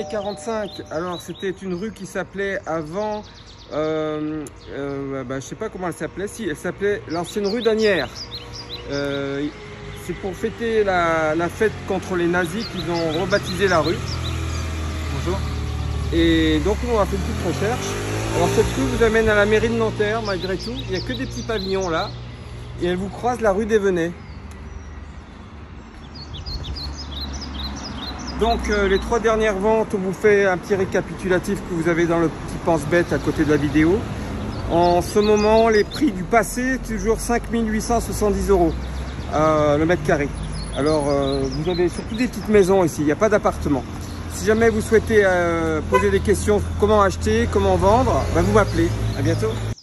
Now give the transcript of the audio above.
les 45. Alors c'était une rue qui s'appelait avant, je sais pas comment elle s'appelait. Si, elle s'appelait l'ancienne rue d'Asnières. C'est pour fêter la fête contre les nazis qu'ils ont rebaptisé la rue. Bonjour. Et donc nous on a fait une petite recherche. Alors cette rue vous amène à la mairie de Nanterre malgré tout. Il n'y a que des petits pavillons là. Et elle vous croise la rue des Venets. Donc les 3 dernières ventes, on vous fait un petit récapitulatif que vous avez dans le petit pense-bête à côté de la vidéo. En ce moment, les prix du passé, toujours 5 870 € le mètre carré. Alors vous avez surtout des petites maisons ici, il n'y a pas d'appartement. Si jamais vous souhaitez poser des questions, comment acheter, comment vendre, vous m'appelez. À bientôt.